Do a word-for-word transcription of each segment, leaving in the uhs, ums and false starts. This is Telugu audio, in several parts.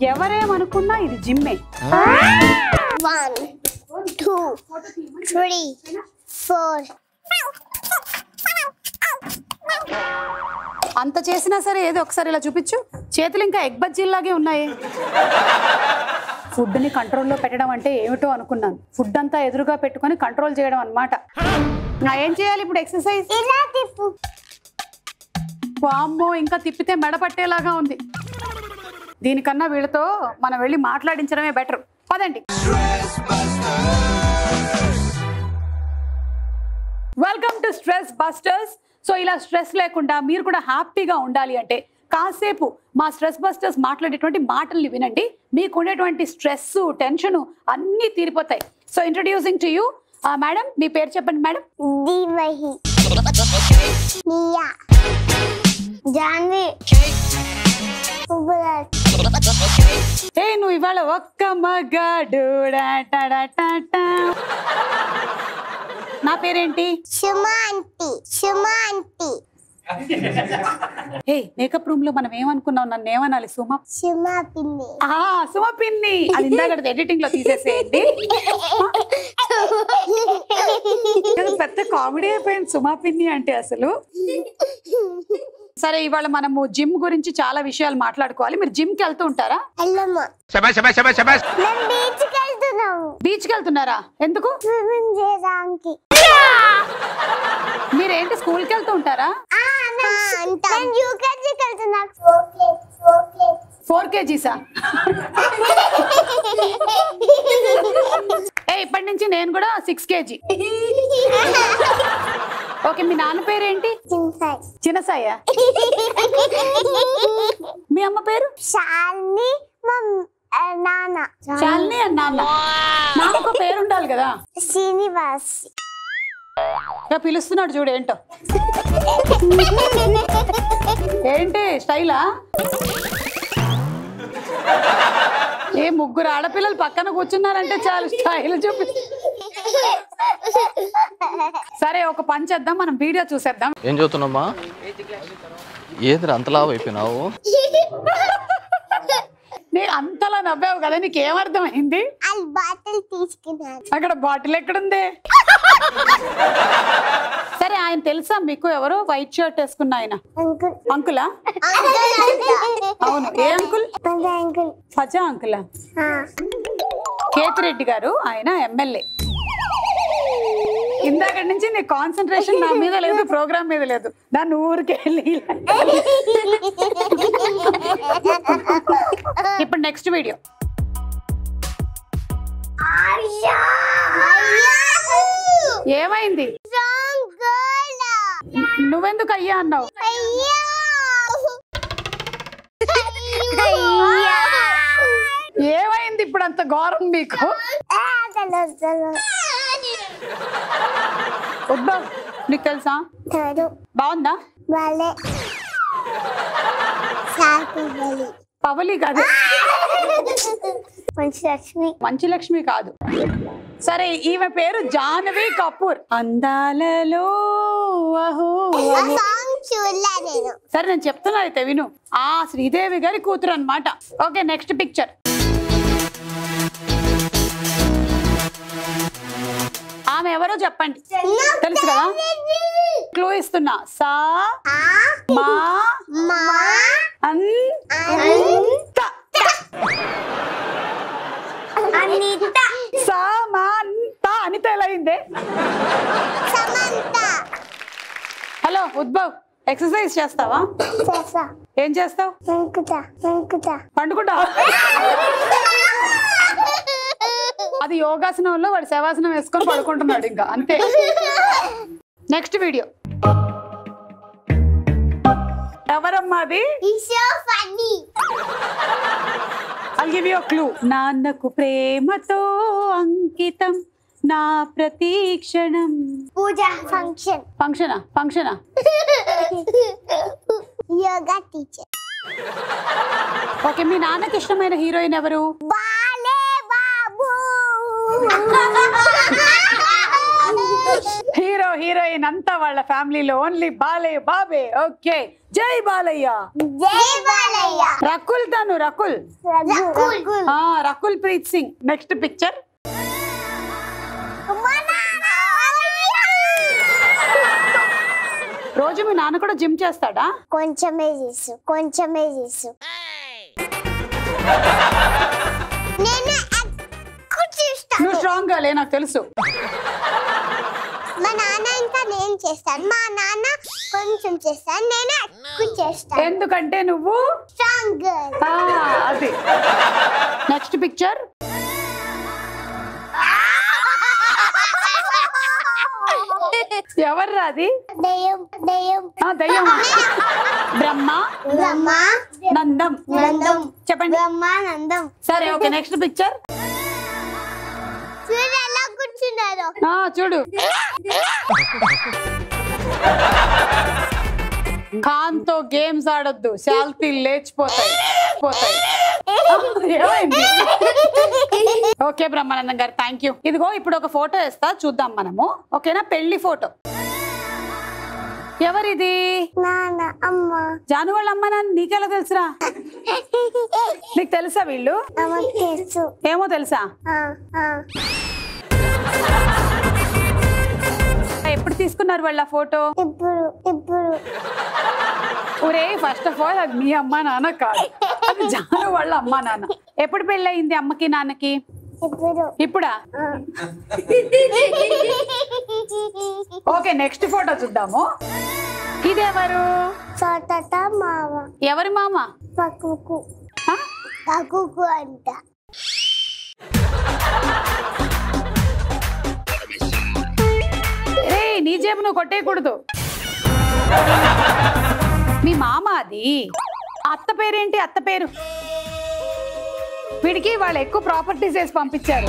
ఎవరేమనుకున్నా ఇది జిమ్మే. One, two, three, four. అంత చేసినా సరే ఏదో ఒకసారి ఇలా చూపించు. చేతులు ఇంకా ఎగ్ బజ్జీల్లాగే ఉన్నాయి. ఫుడ్ ని కంట్రోల్లో పెట్టడం అంటే ఏమిటో అనుకున్నాను. ఫుడ్ అంతా ఎదురుగా పెట్టుకొని కంట్రోల్ చేయడం అన్నమాట. నా ఏం చేయాలి ఇప్పుడు? ఎక్సర్సైజ్. ఇలా తిప్పు. వామ్మో, ఇంకా తిప్పితే మెడ పట్టేలాగా ఉంది. దీనికన్నా వీళ్ళతో మనం వెళ్ళి మాట్లాడించడమే బెటర్. పదండి. Welcome to stress busters. So ఇలా స్ట్రెస్ లేకుండా మీరు కూడా హ్యాపీగా ఉండాలి అంటే కాసేపు మా స్ట్రెస్ బస్టర్స్ మాట్లాడేటువంటి మాటల్ని వినండి. మీకు ఉండేటువంటి స్ట్రెస్, టెన్షన్ అన్నీ తీరిపోతాయి. So introducing to you madam, మీ పేరు చెప్పండి మేడం. దీవహి, నియా, జాన్వి, సుబ్రాజ్. ఏ నువ్వు ఇవాళ ఒక్క మగాడు. నా పేరేంటి? సుమాంతి. సుమాంతి. ఏ మేకప్ రూమ్ లో మనం ఏమనుకున్నాం? నన్ను ఏమనాలి? సుమ సుమా పిన్ని. ఆ సుమ పిన్ని. అది ఇందాక ఎడిటింగ్ లో తీసేసేయండి. పెద్ద కామెడీ అయిపోయింది సుమా పిన్ని అంటే అసలు. సరే, ఇవాళ మనము జిమ్ గురించి చాలా విషయాలు మాట్లాడుకోవాలి. మీరు జిమ్ కి వెళ్తూ ఉంటారా? బీచ్ కి వెళ్తున్నారా? ఎందుకు? స్విమ్మింగ్ చేయడానికి. మీరేంటి స్కూల్ కి వెళ్తూ ఉంటారా? ఫోర్ కేజీసా? ఏ ఇప్పటి నుంచి నేను కూడా సిక్స్ కేజీ. ఓకే, మీ నాన్న పేరేంటి? చిన్నసాయ. మీ అమ్మ పేరు? శాలిని. నాన్న శాలిని అని నాన్న. నాకు పేరు ఉండాలి కదా. శ్రీనివాస్. పిలుస్తున్నాడు చూడు ఏంటో. ఏంటి స్టైలా? ఏ ముగ్గురు ఆడపిల్లలు పక్కన కూర్చున్నారంటే చాలు స్టైల్ చూపి. సరే, ఒక పని చేద్దాం, మనం వీడియో చూసేద్దాం. ఏం చదువుతున్నామ్మా? ఏది అంతలా అయిపోయినావు? నీ అంతలా నవ్వావు కదా, నీకేమర్థమైంది? బాటిల్ తీసుకున్నాను. అక్కడ బాటిల్ ఎక్కడుంది? సరే, ఆయన తెలుసా మీకు? ఎవరు వైట్ షర్ట్ వేసుకున్న ఆయన? అంకులా? అవును. ఏ అంకుల్? ఫజా అంకులా? కేతిరెడ్డి గారు, ఆయన ఎమ్మెల్యే. ఇందాక నుంచి నీ కాన్సన్ట్రేషన్ నా మీద లేదు, ప్రోగ్రామ్ మీద లేదు. దాన్ని ఊరికి వెళ్ళి. ఇప్పుడు నెక్స్ట్ వీడియో. ఏమైంది? నువ్వెందుకు అయ్యా అన్నావు? ఏమైంది ఇప్పుడు అంత ఘోరం మీకు? వద్దా? నీకు తెలుసా? బాగుందా? పవలి కాదు, మంచి లక్ష్మి. మంచి లక్ష్మి కాదు. సరే, ఈమె పేరు జాహ్నవి కపూర్. అందాలలో అహో. సరే, నేను చెప్తున్నా అయితే విను. ఆ శ్రీదేవి గారి కూతురు అన్నమాట. Okay, next picture. ఆమె ఎవరో చెప్పండి. తెలుసు కదా? క్లూ ఇస్తున్నా. సా మా అంత. సమంత. అనిత ఎలా అయిందే? హలో ఉద్భవ్, ఎక్సర్సైజ్ చేస్తావా? ఏం చేస్తావు? పండుకుంటా. అది యోగాసనంలో వాడు శవాసనం వేసుకొని పడుకుంటున్నాడు ఇంకా, అంతే. Next video. ఎవరమ్మాది? I'll give you a clue. Nannaku Prematho అంకితం నా ప్రతీక్షణం. పూజ. ఫంక్షన్. ఫంక్షనా? ఫంక్షనా? యోగా టీచర్. ఓకే, మీ నాన్నకి ఇష్టమైన హీరోయిన్ ఎవరు? బాలే బాబు. హీరో హీరోయిన్ అంతా వాళ్ళ ఫ్యామిలీలో ఓన్లీ బాలయ్య బాబే. ఓకే, జై బాలయ్య. జై బాలయ్య. రకుల్ తను రకుల్ రకుల్. ఆ రకుల్ ప్రీత్ సింగ్. Next picture. రోజు మీ నాన్న కూడా జిమ్ చేస్తాడా? కొంచెమే చేసు కొంచెమే చేసు నేను ఎక్కువ చేస్తాను. నువ్వు స్ట్రాంగ్ గా లే, నాకు తెలుసు. మా నాన్న ఇంకా నేను చేస్తాను. మా నాన్న కొంచెం చేస్తాను, నేను ఎక్కువ చేస్తాను. ఎందుకంటే నువ్వు స్ట్రాంగ్. ఆ, అది. Next picture. ఎవర్రా అది? దయ్యం దయ్యం ఆ దయ్యం. బ్రహ్మ బ్రహ్మ నందం. నందం. చెప్పండి. బ్రహ్మానందం. సరే, ఓకే. Next picture. చూడు ఎలా కూర్చున్నారు. ఆ చూడు. ఖాన్ తో గేమ్స్ ఆడొద్దు, శాల్తీ లేచిపోతాయి పోతాయి. ఏమైంది? ఓకే బ్రహ్మానందం గారు, థ్యాంక్ యూ. ఇదిగో ఇప్పుడు ఒక ఫోటో వేస్తా, చూద్దాం మనము. ఓకేనా? పెళ్లి ఫోటో. ఎవరిది? నాన్న అమ్మ. జాను వాళ్ళ అమ్మ నాన్న నీకెలా తెలుసురా? నీకు తెలుసా వీళ్ళు? అమ్మకి తెలుసు. ఏమో తెలుసా? ఆ, ఆ. ఎప్పుడు తీసుకున్నారు వాళ్ళ ఫోటో? ఇప్పుడు ఇప్పుడు ఒరే, ఫస్ట్ ఆఫ్ ఆల్ అది మీ అమ్మ నాన్న కాదు, అది జాను వాళ్ళ అమ్మ నాన్న. ఎప్పుడు పెళ్ళయింది అమ్మకి నాన్నకి? ఇప్పుడు ఇప్పుడా? ఆ. ఓకే, నెక్స్ట్ ఫోటో చూద్దాము. ఇదెవరు? సోటట మామ. ఎవరి మామ? పక్కుకు ఆ? పక్కుకు అంట. రే, నీ జేబు నువ్వు కొట్టేయకూడదు. మీ మామ అది. అత్త పేరేంటి? అత్త పేరు? వీడికి వాళ్ళు ఎక్కువ ప్రాపర్టీస్ వేసి పంపించారు.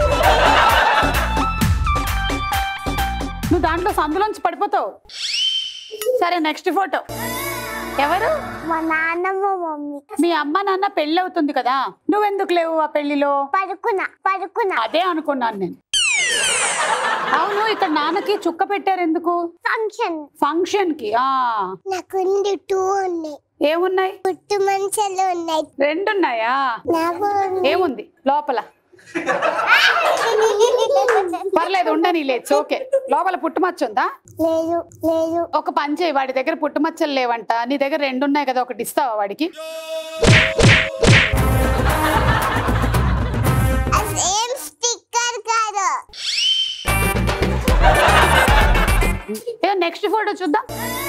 నువ్వు దాంట్లో సందులోంచి పడిపోతావు. సరే, నెక్స్ట్ ఫోటో. ఎవరు? మా నాన్నమ్మ మమ్మీ. మీ అమ్మ నాన్న పెళ్ళి అవుతుంది కదా, నువ్వెందుకు లేవు ఆ పెళ్లిలో? పడుకున్నా పడుకున్నా. అదే అనుకున్నాను నేను. అవును, ఇక్కడ నాన్నకి చుక్క పెట్టారు ఎందుకు? ఫంక్షన్. ఫంక్షన్ కి. ఆ నాకు టూ ఉన్నాయి. ఏమున్నాయి? పుట్టు మంచాలు ఉన్నాయి. రెండున్నాయా? నాకు ఏముంది లోపల? పర్లేదు, ఉండని. లేదు, ఓకే. లోపల పుట్టుమచ్చ ఉందా? లేదు లేదు. ఒక పని చేయి, వాడి దగ్గర పుట్టుమచ్చలు లేవంట, నీ దగ్గర రెండు ఉన్నాయి కదా, ఒకటి ఇస్తావా వాడికి? ఏం స్టిక్కర్ కాదు. ఏ నెక్స్ట్ ఫోటో చూద్దాం.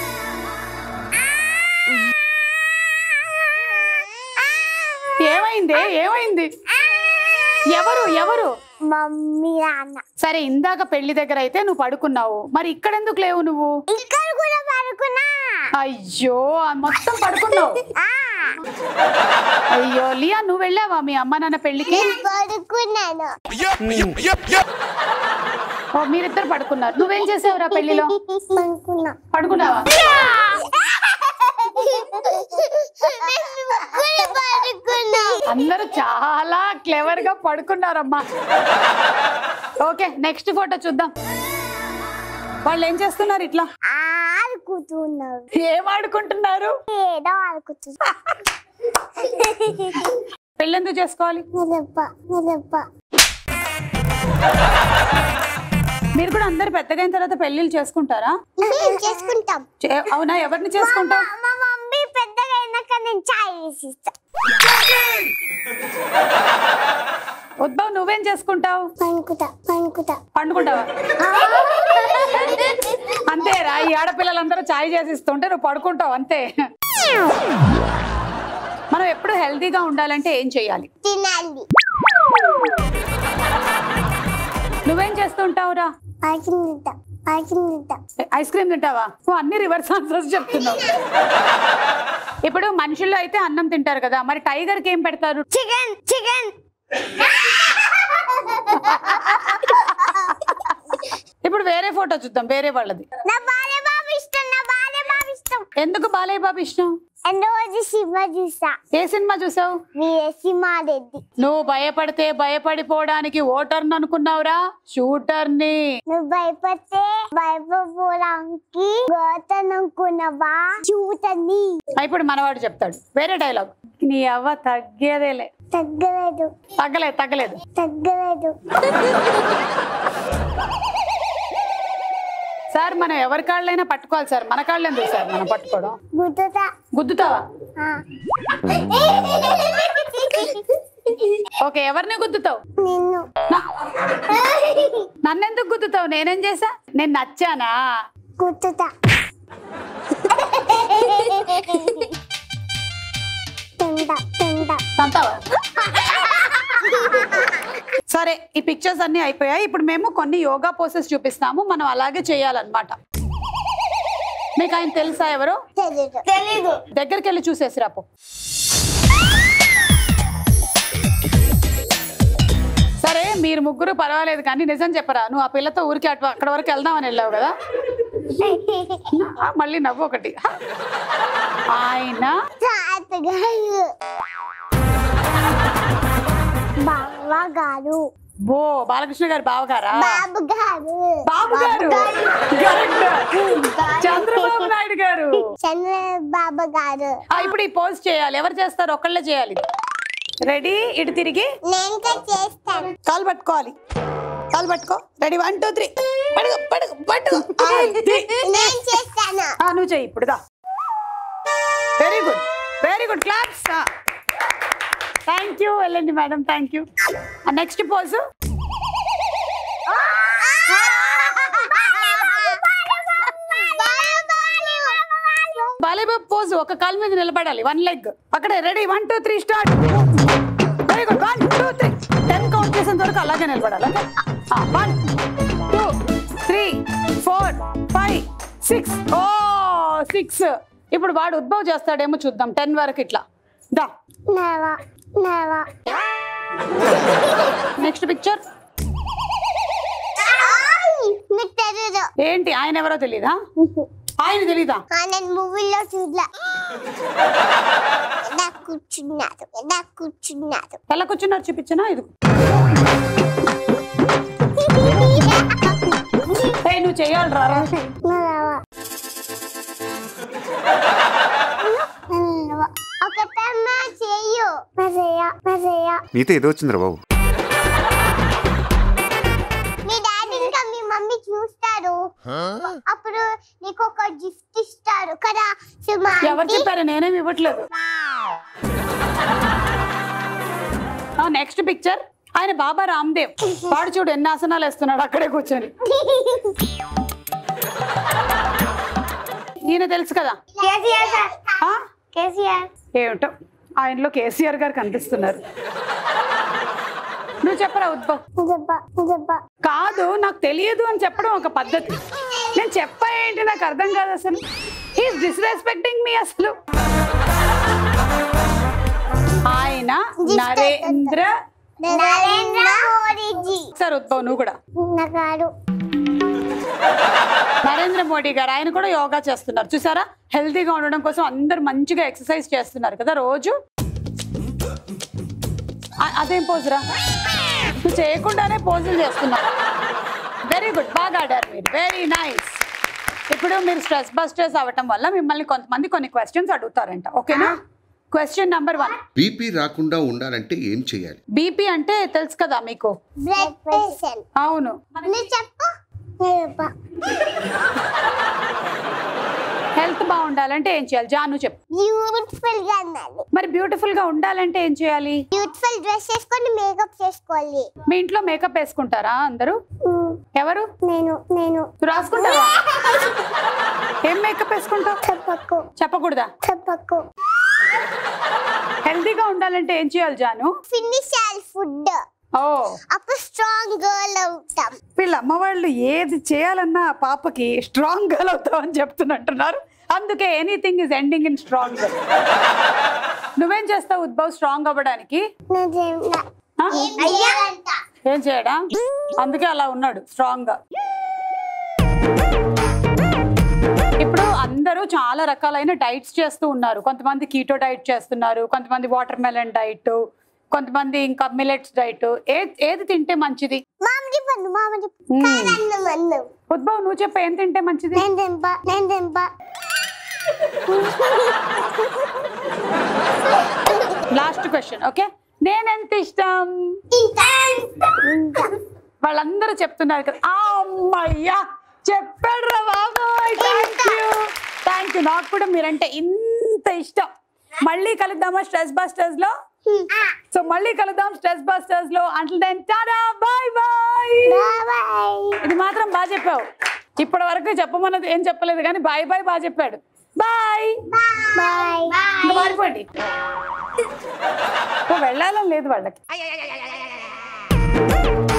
ఏమైంది? ఏమైంది? ఎవరు ఎవరు? మమ్మీ నాన్న. సరే, ఇందాక పెళ్లి దగ్గర అయితే నువ్వు పడుకున్నావు, మరి ఇక్కడ ఎందుకు లేవు నువ్వు? ఇక్కడ కూడా పడుకున్నా. అయ్యో, మొత్తం పడుకున్నావు. ఆ, అయ్యో లియా, నువ్వు వెళ్ళావా మీ అమ్మ నాన్న పెళ్లికి? పడుకున్నాను. ఓ, మీరిద్దరు పడుకున్నారు. నువ్వేం చేసావురా పెళ్లిలో? పడుకున్నా. పడుకున్నావా? అందరూ చాలా క్లెవర్ గా పడుకున్నారమ్మా. ఓకే, నెక్స్ట్ ఫోటో చూద్దాం. వాళ్ళు ఏం చేస్తున్నారు? ఇట్లా ఆడుకుంటున్నారు. ఏం ఆడుకుంటున్నారు? ఏదో ఆడుకుంటున్నారు. పెళ్ళెందుకు చేసుకోవాలి? నిలప్ప నిలప్ప. మీరు కూడా అందరు పెద్దగా అయిన తర్వాత పెళ్లిళ్ళు చేసుకుంటారా? చేసుకుంటాం. చే- అవునా? ఎవరిని చేసుకుంటావు? మా మమ్మీ పెద్దగా అయినాక నేను చాయ్ వేసి ఇస్తా. ఉద్భవ్, నువ్వేం చేసుకుంటావు? పనుకుంటా పనుకుంటా. పండుకుంటావా? అంతేరా, ఈ ఆడపిల్లలందరూ చాయ్ చేసి ఇస్తుంటే నువ్వు పడుకుంటావు అంతే. మనం ఎప్పుడు హెల్తీగా ఉండాలంటే ఏం చెయ్యాలి? తినాలి. నువ్వేం చేస్తుంటావురా? ఐస్క్రీమ్ తింటా ఐస్క్రీమ్ తింటా. ఐస్ క్రీమ్ తింటావా? నువ్వు అన్ని రివర్స్ ఆన్సర్స్ చెప్తున్నావు. ఇప్పుడు మనుషుల్లో అయితే అన్నం తింటారు కదా, మరి టైగర్ కి ఏం పెడతారు? Chicken chicken. ఇప్పుడు వేరే ఫోటో చూద్దాం, వేరే వాళ్ళది. నా బాలయ్య బాబు ఇష్టం. నా బాలయ్య బాబు ఇష్టం. ఎందుకు బాలయ్య బాబు ఇష్టం? రోజు సినిమా చూసా. ఏ సినిమా చూసావు? వీరసింహారెడ్డి. నువ్వు భయపడితే భయపడిపోవడానికి ఓటర్ని అనుకున్నావురా, షూటర్ని. నువ్వు భయపడితే భయపడిపోవడానికి గోతను అనుకున్నావా, షూటర్ని. ఇప్పుడు మనవాడు చెప్తాడు వేరే డైలాగ్. నీ అవ్వ తగ్గేదేలే. తగ్గలేదు తగ్గలేదు తగ్గలేదు తగ్గలేదు. సార్ మనం ఎవరి కాళ్ళైనా పట్టుకోవాలి సార్, మన కాళ్ళు ఎందుకు సార్ మనం పట్టుకోవడం? గుద్దుతా. గుద్దుతావా? ఆ. ఓకే, ఎవరిని గుద్దుతావు? నిన్ను. నన్నెందుకు గుద్దుతావు? నేనేం చేసా? నేను నచ్చానా? గుద్దుతా. తింటా తింటా. అంటావా? సరే, ఈ పిక్చర్స్ అన్ని అయిపోయాయి. ఇప్పుడు మేము కొన్ని యోగా పోసెస్ చూపిస్తాము, మనం అలాగే చేయాలన్నమాట. మీకు ఆయన తెలుసా ఎవరు? తెలీదు తెలీదు. దగ్గరికి వెళ్ళి చూసేసి రాపో. సరే, మీరు ముగ్గురు పర్వాలేదు కానీ నిజం చెప్పరా, నువ్వు ఆ పిల్లతో ఊరికి అటు అక్కడ వరకు వెళ్దామని వెళ్ళావు కదా, మళ్ళీ నవ్వు ఒకటి. ఆయన బావగారు. బో బాలకృష్ణ గారు బావగారా? బాబు గారు. బాబు గారు. చంద్రబాబు నాయుడు గారు. చంద్రబాబు గారు. ఇప్పుడు ఈ పోజ్ చేయాలి. ఎవరు చేస్తారు? ఒకళ్ళే చేయాలి. రెడీ? ఇటు తిరిగి నేను చేస్తాను. కాలు పట్టుకోవాలి. కాలు పట్టుకో. రెడీ? One two three. పడుగు పడుగు పడుగు. నేను చేస్తాను. నువ్వు చెయ్యి ఇప్పుడు. దా. Very good very good. Claps. Thank you. వెళ్ళండి madam. Thank you. Next pose. బాలీబాబు పోజ్. ఒక కాలు మీద నిలబడాలి, వన్ లెగ్. అక్కడే. Ready? One two three start. Very good. One two three. Ten count చేసేంత వరకు అలాగే నిలబడాలి. One two three four five six. ఓ సిక్స్. ఇప్పుడు వాడు ఉద్భవ్ చేస్తాడేమో చూద్దాం. టెన్ వరకు ఇట్లా. దా. Next picture. ఏంటి? ఆయన ఎవరో తెలీదా? ఆయన తెలీదా? నేను మూవీలో చూడలా. కూర్చున్నారు కూర్చున్నారు. ఎలా కూర్చున్నారు చూపించనా? ఇది నువ్వు చెయ్యాలి రా. నీతో ఏదో వచ్చిందిరా బాబు. మీ డాడీ ఇంకా మీ మమ్మీ చూస్తారు, అప్పుడు నీకు ఒక గిఫ్ట్ ఇస్తారు కదా. ఎవరు చెప్పారు? నేనేమి ఇవ్వట్లేదు. Next picture. ఆయన బాబా రామ్దేవ్. వాడు చూడు ఎన్ని ఆసనాలు వేస్తున్నాడు అక్కడే కూర్చొని. ఈయన తెలుసు కదా? ఏమిటో ఆయనలో కేసీఆర్ గారు కనిపిస్తున్నారు. నువ్వు చెప్పరా ఉద్భవ్? కాదు, నాకు తెలియదు అని చెప్పడం ఒక పద్ధతి. నేను చెప్పా ఏంటి? నాకు అర్థం కాదు అసలు. హీస్ డిస్రెస్పెక్టింగ్ మీ అసలు. ఆయన నరేంద్ర నరేంద్ర మోడీజీ. సార్ ఉద్భవ్ నువ్వు కూడా. నరేంద్ర మోడీ గారు. ఆయన కూడా యోగా చేస్తున్నారు చూసారా. హెల్తీగా ఉండడం కోసం అందరు మంచిగా ఎక్సర్సైజ్ చేస్తున్నారు కదా రోజు. అదేం పోజురా? నువ్వు చేయకుండానే పోజులు చేస్తున్నావు. Very good. బాగా ఆడారు మీరు. Very nice. ఇప్పుడు మీరు స్ట్రెస్ బస్టర్స్ అవ్వటం వల్ల మిమ్మల్ని కొంతమంది కొన్ని క్వశ్చన్స్ అడుగుతారంట. ఓకేనా? Question number one. బీపీ రాకుండా ఉండాలంటే ఏం చేయాలి? బీపీ అంటే తెలుసు కదా మీకు? Blood pressure. అవును. చెప్పు. హెల్త్ బాగుండాలంటే ఏం చేయాలి? జాను చెప్పు. బ్యూటిఫుల్ గా ఉండాలి. మరి బ్యూటిఫుల్ గా ఉండాలంటే ఏం చేయాలి? బ్యూటిఫుల్ డ్రెస్ వేసుకొని మేకప్ చేసుకోవాలి. మీ ఇంట్లో మేకప్ వేసుకుంటారా అందరూ? ఎవరు? నేను. నేను రాసుకుంటావా? ఏం మేకప్ వేసుకుంటావు? చెప్పకు. చెప్పకూడదా? చెప్పకు. హెల్తీగా ఉండాలంటే ఏం చేయాలి జాను? ఫినిష్ చేయాలి ఫుడ్. ఓ, అప్పుడు స్ట్రాంగ్ గర్ల్ అవుతాం. వీళ్ళ అమ్మ వాళ్ళు ఏది చేయాలన్నా పాపకి స్ట్రాంగ్ గర్ల్ అవుతాం అని చెప్తున్నట్టున్నారు. అందుకే anything is ending in strong. నువ్వేం చేస్తావు ఉద్భవ్ స్ట్రాంగ్ అవ్వడానికి? ఏం చేయడా? అందుకే అలా ఉన్నాడు స్ట్రాంగ్ గా. ఇప్పుడు అందరూ చాలా రకాలైన డైట్స్ చేస్తూ ఉన్నారు. కొంతమంది కీటో డైట్ చేస్తున్నారు, కొంతమంది వాటర్ మెలన్ డైట్, కొంతమంది ఇంకా మిల్లెట్స్ డైట్. ఏది ఏది తింటే మంచిది? మామిడి పండు మామిడి మ్మ్. కాదన్నం అన్నం ఉద్భవ్ నువ్వు చెప్ప, ఏం తింటే మంచిది? నేను తింప నేను తింప లాస్ట్ క్వశ్చన్. ఓకే, నేనెంత ఇష్టం? వాళ్ళందరూ చెప్తున్నారు కదా. ఆ అమ్మయ్యా చెప్పాడు రా బాబోయ్. Thank you thank you. నాకు కూడా మీరంటే ఇంత ఇష్టం. మళ్ళీ కలుద్దామా స్ట్రెస్ బస్టర్స్ లో? సో మళ్ళీ కలుద్దాం స్ట్రెస్ బస్టర్స్ లో. Until then tata bye bye. ఇది మాత్రం బాగా చెప్పావు. ఇప్పటి వరకు చెప్పమన్నది ఏం చెప్పలేదు కానీ బాయ్ బాయ్ బాగా చెప్పాడు. బాయ్ బాయ్ ఇంకా మారిపోండి. వెళ్ళాలని లేదు వాళ్ళకి.